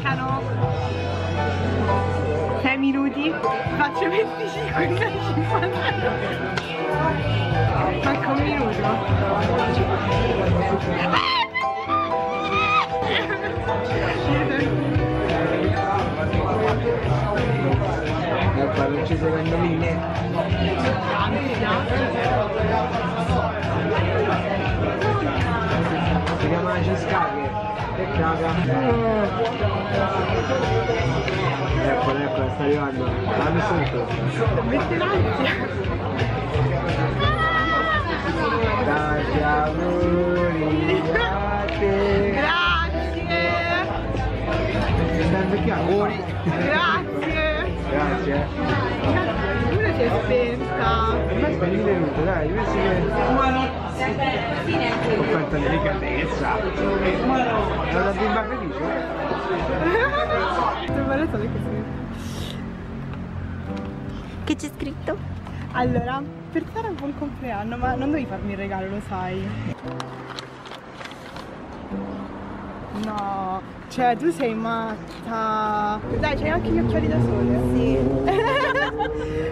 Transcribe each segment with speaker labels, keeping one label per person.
Speaker 1: mancano 6 minuti, faccio 25 e 50. Manca un minuto.
Speaker 2: Non ci secondo me. Si chiama Ciscaghe e caga. Eccola, sta arrivando. Dammi sotto.
Speaker 1: Mette l'ansia.
Speaker 2: Tanti auguri a te.
Speaker 1: Grazie.
Speaker 2: Perché auguri?
Speaker 1: Grazie.
Speaker 2: Grazie.
Speaker 1: Pure si è spenta.
Speaker 2: Ma stai venuto, dai, pensi che... Ho fatto delicatezza. È una bimba felice?
Speaker 3: Che c'è scritto?
Speaker 1: Allora, per Sara è un buon compleanno, ma non devi farmi il regalo, lo sai. No, cioè tu sei matta. Dai, c'hai anche gli occhiali da sole. Sì.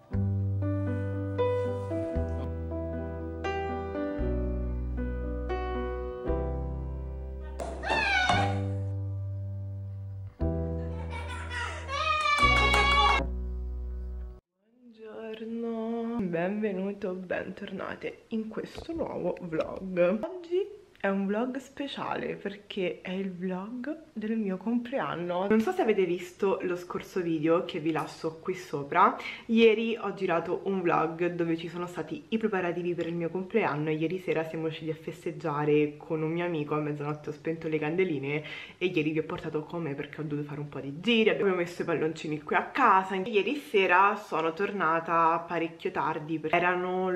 Speaker 1: Buongiorno, benvenuto, bentornate in questo nuovo vlog. Oggi è un vlog speciale perché è il vlog del mio compleanno. Non so se avete visto lo scorso video che vi lascio qui sopra. Ieri ho girato un vlog dove ci sono stati i preparativi per il mio compleanno e ieri sera siamo usciti a festeggiare con un mio amico. A mezzanotte ho spento le candeline e ieri vi ho portato con me perché ho dovuto fare un po' di giri. Abbiamo messo i palloncini qui a casa. Ieri sera sono tornata parecchio tardi perché erano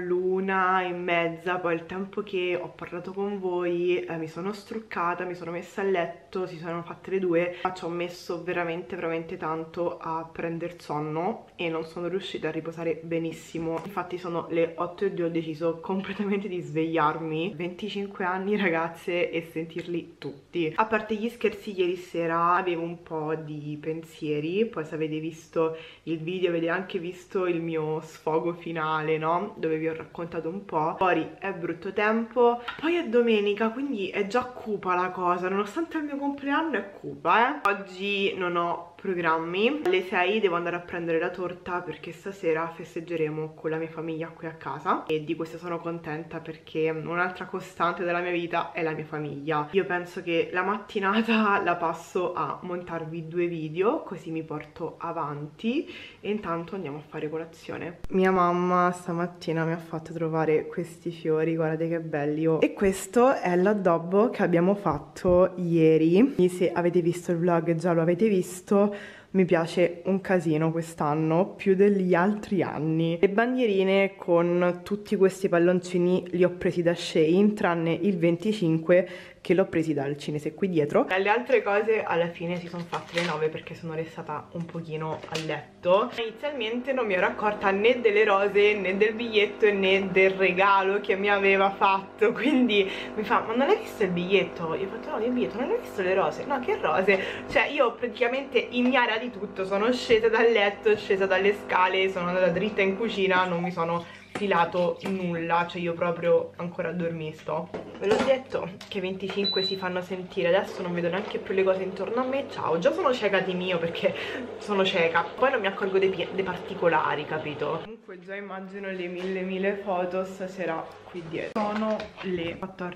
Speaker 1: l'1:30. Poi il tempo che ho parlato con voi mi sono struccata, mi sono messa a letto, si sono fatte le 2, ma ci ho messo veramente tanto a prendere sonno e non sono riuscita a riposare benissimo. Infatti sono le 8:02, ho deciso completamente di svegliarmi. 25 anni ragazze e sentirli tutti. A parte gli scherzi, ieri sera avevo un po' di pensieri. Poi se avete visto il video avete anche visto il mio sfogo finale, no? Dove vi ho raccontato un po'. Fuori è brutto tempo, poi è domenica, quindi è già cupa la cosa, nonostante il mio compleanno è cupa, Oggi non ho programmi. Alle 6 devo andare a prendere la torta perché stasera festeggeremo con la mia famiglia qui a casa e di questo sono contenta perché un'altra costante della mia vita è la mia famiglia. Io penso che la mattinata la passo a montarvi 2 video, così mi porto avanti e intanto andiamo a fare colazione. Mia mamma stamattina mi ha fatto trovare questi fiori, guardate che belli. E questo è l'addobbo che abbiamo fatto ieri. Se avete visto il vlog già lo avete visto. Mi piace un casino quest'anno, più degli altri anni. Le bandierine con tutti questi palloncini li ho presi da Shein, tranne il 25 che l'ho presi dal cinese qui dietro. Le altre cose alla fine si sono fatte le 9 perché sono restata un pochino a letto. Inizialmente non mi ero accorta né delle rose, né del biglietto, né del regalo che mi aveva fatto. Quindi mi fa, ma non hai visto il biglietto? Io ho fatto, no, il biglietto, non hai visto le rose? No, che rose? Cioè io praticamente ignara di tutto, sono scesa dal letto, scesa dalle scale, sono andata dritta in cucina, non mi sono filato nulla, cioè io proprio ancora a dormire sto. Ve l'ho detto che 25 si fanno sentire, adesso non vedo neanche più le cose intorno a me, ciao, già sono cieca di mio perché sono cieca, poi non mi accorgo dei particolari, capito? Comunque già immagino le mille foto stasera qui dietro. Sono le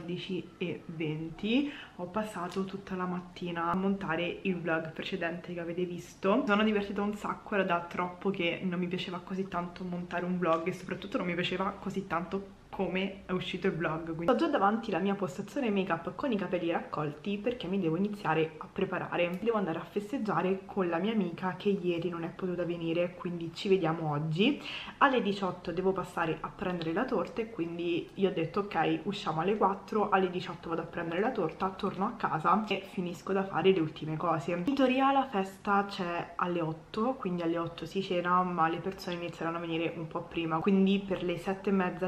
Speaker 1: 14:20, ho passato tutta la mattina a montare il vlog precedente che avete visto. Mi sono divertita un sacco, era da troppo che non mi piaceva così tanto montare un vlog e soprattutto non mi piaceva così tanto come è uscito il vlog. Quindi ho già davanti la mia postazione make up con i capelli raccolti perché mi devo iniziare a preparare. Devo andare a festeggiare con la mia amica che ieri non è potuta venire, quindi ci vediamo oggi. Alle 18 devo passare a prendere la torta e quindi io ho detto ok, usciamo alle 4, alle 18 vado a prendere la torta, torno a casa e finisco da fare le ultime cose. In teoria la festa c'è alle 8, quindi alle 8 si cena, ma le persone inizieranno a venire un po' prima, quindi per le 7:30 deve essere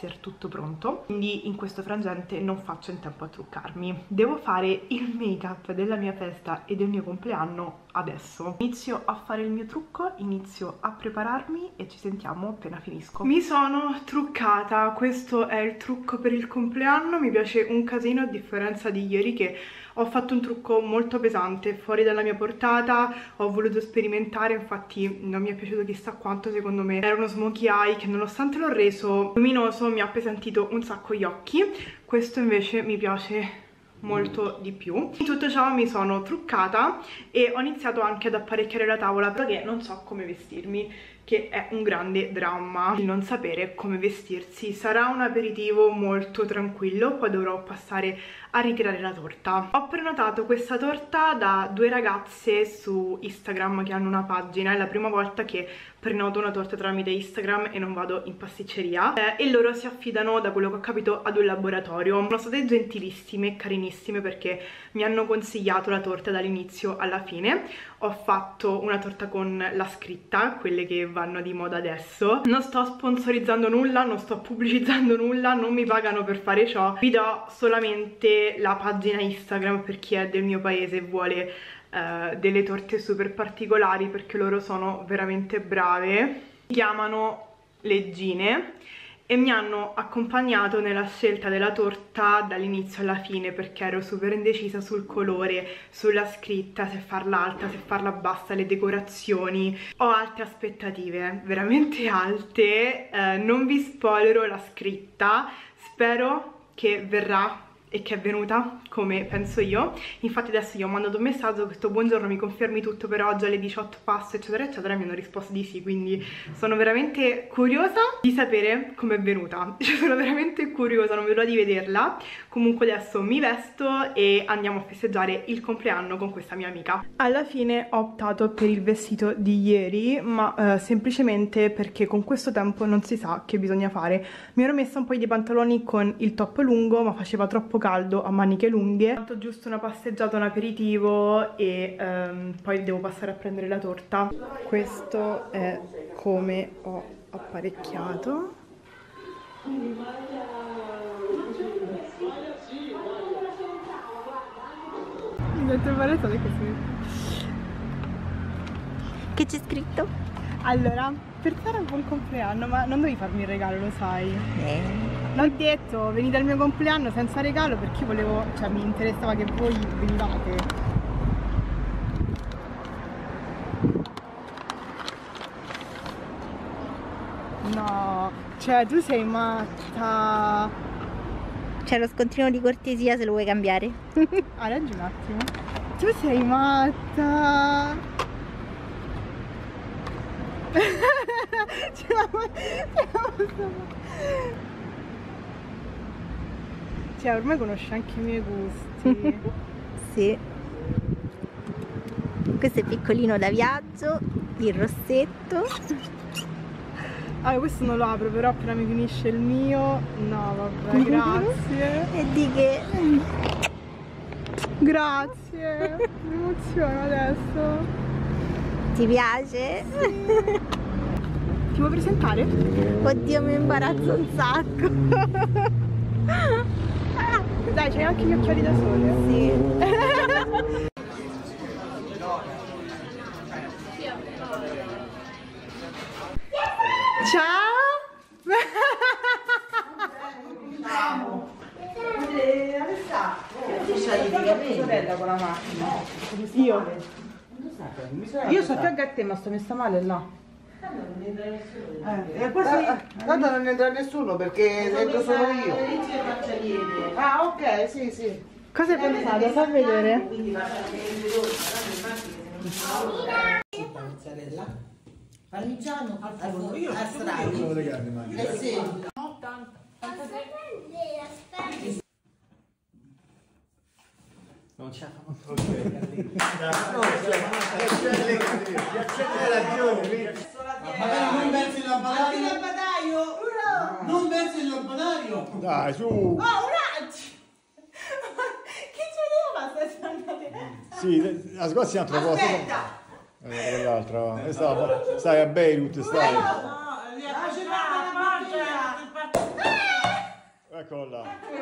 Speaker 1: essere tutto pronto, quindi in questo frangente non faccio in tempo a truccarmi. Devo fare il make up della mia festa e del mio compleanno adesso. Inizio a fare il mio trucco, inizio a prepararmi e ci sentiamo appena finisco. Mi sono truccata, questo è il trucco per il compleanno, mi piace un casino a differenza di ieri che ho fatto un trucco molto pesante, fuori dalla mia portata, ho voluto sperimentare, infatti non mi è piaciuto chissà quanto, secondo me era uno smokey eye che nonostante l'ho reso luminoso mi ha appesantito un sacco gli occhi. Questo invece mi piace molto di più. In tutto ciò mi sono truccata e ho iniziato anche ad apparecchiare la tavola perché non so come vestirmi, che è un grande dramma il non sapere come vestirsi. Sarà un aperitivo molto tranquillo, poi dovrò passare a ritirare la torta. Ho prenotato questa torta da 2 ragazze su Instagram che hanno una pagina, è la prima volta che prenoto una torta tramite Instagram e non vado in pasticceria, e loro si affidano, da quello che ho capito, ad un laboratorio. Sono state gentilissime e carinissime perché mi hanno consigliato la torta dall'inizio alla fine. Ho fatto una torta con la scritta, quelle che vanno di moda adesso. Non sto sponsorizzando nulla, non sto pubblicizzando nulla, non mi pagano per fare ciò. Vi do solamente la pagina Instagram per chi è del mio paese e vuole delle torte super particolari, perché loro sono veramente brave. Si chiamano Leggine e mi hanno accompagnato nella scelta della torta dall'inizio alla fine perché ero super indecisa sul colore, sulla scritta, se farla alta, se farla bassa, le decorazioni. Ho alte aspettative, veramente alte. Non vi spoilerò la scritta, spero che verrà e che è venuta come penso io. Infatti adesso gli ho mandato un messaggio, ho detto buongiorno, mi confermi tutto per oggi alle 18 passo eccetera eccetera, mi hanno risposto di sì, quindi sono veramente curiosa di sapere com'è venuta. Cioè, sono veramente curiosa, non vedo l'ora di vederla. Comunque adesso mi vesto e andiamo a festeggiare il compleanno con questa mia amica. Alla fine ho optato per il vestito di ieri, ma semplicemente perché con questo tempo non si sa che bisogna fare. Mi ero messa un paio di pantaloni con il top lungo, ma faceva troppo caldo a maniche lunghe. Ho fatto giusto una passeggiata, un aperitivo e poi devo passare a prendere la torta. Questo è come ho apparecchiato.
Speaker 3: Che c'è scritto?
Speaker 1: Allora, per fare un buon compleanno, ma non devi farmi il regalo, lo sai. L'ho detto, venite al mio compleanno senza regalo perché io volevo, cioè mi interessava che voi venivate. No, cioè tu sei matta.
Speaker 3: C'è lo scontrino di cortesia se lo vuoi cambiare.
Speaker 1: Ah, leggi un attimo. Tu sei matta. Cioè ormai conosci anche i miei gusti.
Speaker 3: Sì. Questo è piccolino da viaggio, il rossetto.
Speaker 1: Allora, questo non lo apro, però appena mi finisce il mio. No vabbè, grazie.
Speaker 3: E di che?
Speaker 1: Grazie. Mi emoziono adesso.
Speaker 3: Ti piace?
Speaker 1: Sì. Ti vuoi presentare?
Speaker 3: Oddio, mi imbarazzo un sacco.
Speaker 1: Dai, c'hai anche gli occhiali da sole.
Speaker 3: Sì.
Speaker 1: Ciao!
Speaker 4: Sorella con la macchina. Io so più a te, ma sto messa male là. Tanto non entra nessuno perché entro solo io. Ah, ok, sì, sì.
Speaker 1: Cosa hai pensato? Fa vedere.
Speaker 4: Mozzarella, parmigiano a strati. Eh sì. 80.
Speaker 2: Non c'è. Ok. Ragione.
Speaker 5: Non versi il lampadario? Non versi il lampadario?
Speaker 2: Dai, su.
Speaker 1: Oh, un attimo! Che ce l'aveva questa andate?
Speaker 2: Sì, la Scozia è un'altra cosa.
Speaker 1: Aspetta!
Speaker 2: Quell'altra. Stai a Beirut, stai.
Speaker 5: No,
Speaker 6: Eccola.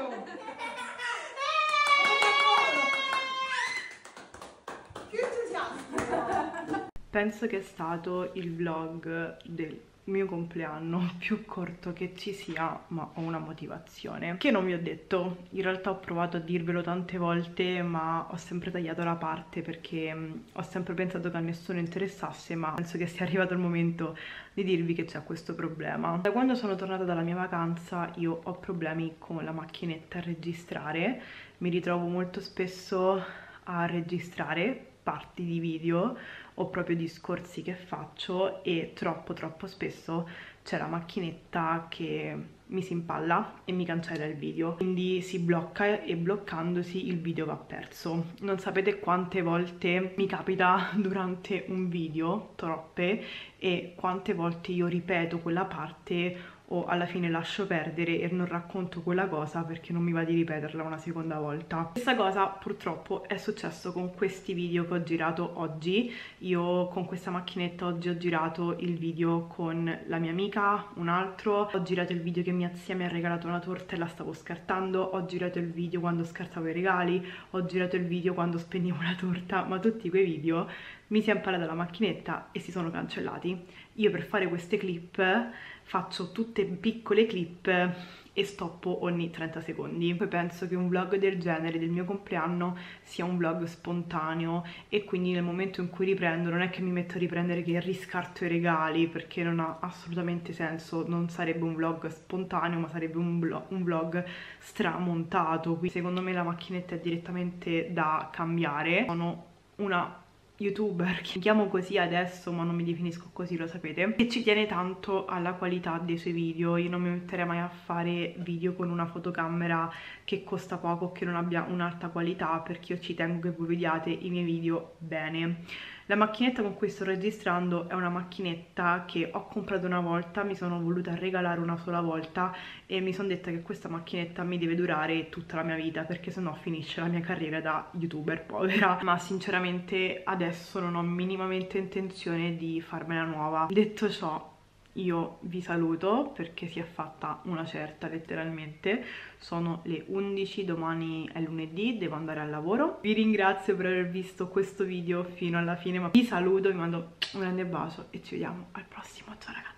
Speaker 1: Penso che è stato il vlog del mio compleanno più corto che ci sia, ma ho una motivazione che non vi ho detto. In realtà ho provato a dirvelo tante volte, ma ho sempre tagliato la parte perché ho sempre pensato che a nessuno interessasse, ma penso che sia arrivato il momento di dirvi che c'è questo problema. Da quando sono tornata dalla mia vacanza io ho problemi con la macchinetta a registrare, mi ritrovo molto spesso a registrare parti di video o proprio discorsi che faccio e troppo spesso c'è la macchinetta che mi si impalla e mi cancella il video, quindi si blocca e bloccandosi il video va perso. Non sapete quante volte mi capita durante un video, troppe, e quante volte io ripeto quella parte o alla fine lascio perdere e non racconto quella cosa perché non mi va di ripeterla una seconda volta. Questa cosa purtroppo è successo con questi video che ho girato oggi. Io con questa macchinetta oggi ho girato il video con la mia amica, un altro, ho girato il video che mia zia mi ha regalato una torta e la stavo scartando, ho girato il video quando scartavo i regali, ho girato il video quando spegnevo la torta, ma tutti quei video mi si è impallata la macchinetta e si sono cancellati. Io per fare queste clip faccio tutte piccole clip e stoppo ogni 30 secondi. Poi penso che un vlog del genere del mio compleanno sia un vlog spontaneo e quindi nel momento in cui riprendo non è che mi metto a riprendere che riscarto i regali, perché non ha assolutamente senso, non sarebbe un vlog spontaneo ma sarebbe un vlog stramontato. Quindi secondo me la macchinetta è direttamente da cambiare. Sono una youtuber, che mi chiamo così adesso ma non mi definisco così, lo sapete, e ci tiene tanto alla qualità dei suoi video. Io non mi metterei mai a fare video con una fotocamera che costa poco, che non abbia un'alta qualità, perché io ci tengo che voi vediate i miei video bene. La macchinetta con cui sto registrando è una macchinetta che ho comprato una volta, mi sono voluta regalare una sola volta e mi sono detta che questa macchinetta mi deve durare tutta la mia vita, perché sennò finisce la mia carriera da youtuber povera. Ma sinceramente adesso non ho minimamente intenzione di farmela nuova. Detto ciò, io vi saluto perché si è fatta una certa, letteralmente. Sono le 11, domani è lunedì, devo andare al lavoro. Vi ringrazio per aver visto questo video fino alla fine, ma vi saluto, vi mando un grande bacio e ci vediamo al prossimo. Ciao ragazzi!